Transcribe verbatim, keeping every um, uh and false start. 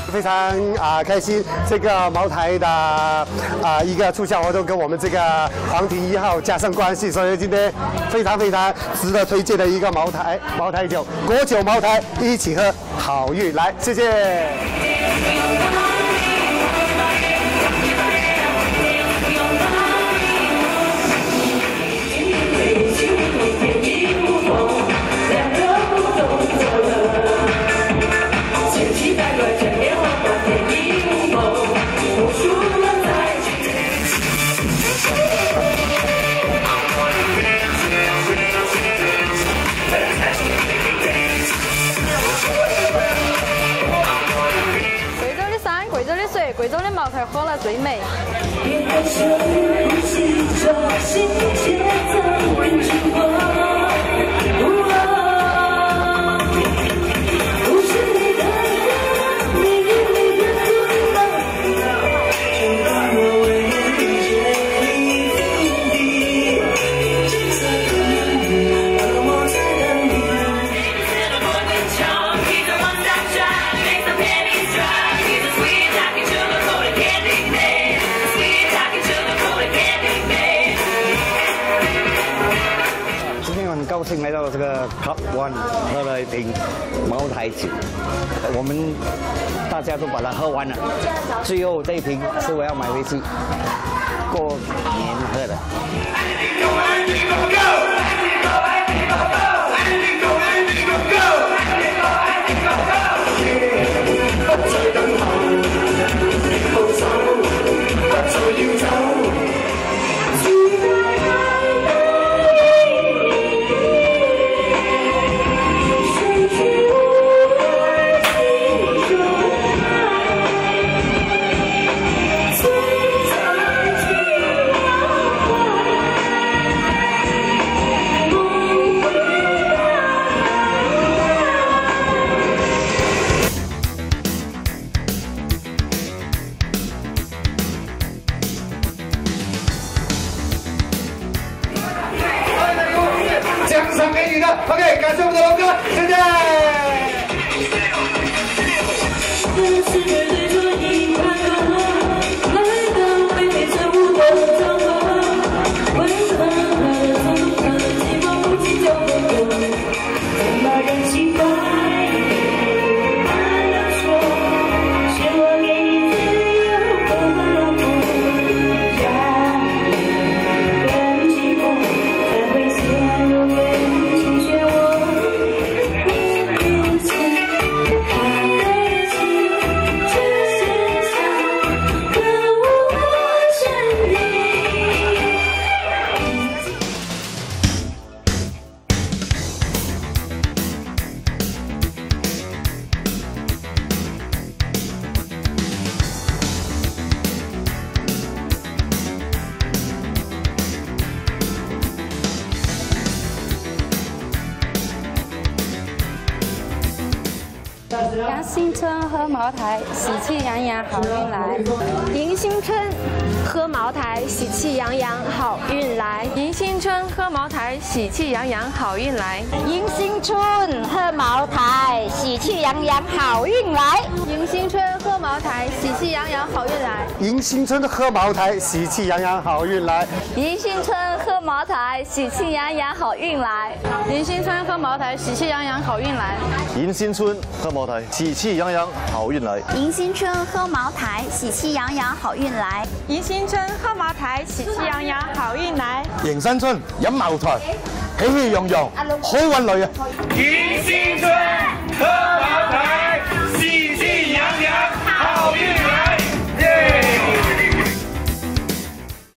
非常啊、呃、开心，这个茅台的啊、呃、一个促销活动跟我们这个皇亭一号加上关系，所以今天非常非常值得推荐的一个茅台茅台酒，国酒茅台一起喝，好运来，谢谢。 贵州的茅台喝了最美。 高兴来到这个 Top One 喝了一瓶茅台酒，我们大家都把它喝完了，最后这一瓶是我要买回去过年喝的。 奖赏给你的 ，OK， 感谢我们的龙哥，谢谢。 迎新春喝茅台，喜气洋洋好运来。 迎新春喝茅台，喜气洋洋好运来。 迎新春喝茅台，喜气洋洋好运来。 迎新春喝茅台，喜气洋洋好运来。 迎新春喝茅台，喜气洋洋好运来。 迎新春喝茅台，喜气洋洋好运来。 迎新春喝茅台，喜气洋洋好运来。 迎新春喝茅台，喜气洋洋好运来。 迎新春喝茅台，喜气洋洋好运来。 迎新春喝茅台，喜气洋洋好运来。 迎新春喝茅台，喜气洋洋好運來。 迎新春飲茅台，喜氣洋洋好運來啊！ 迎新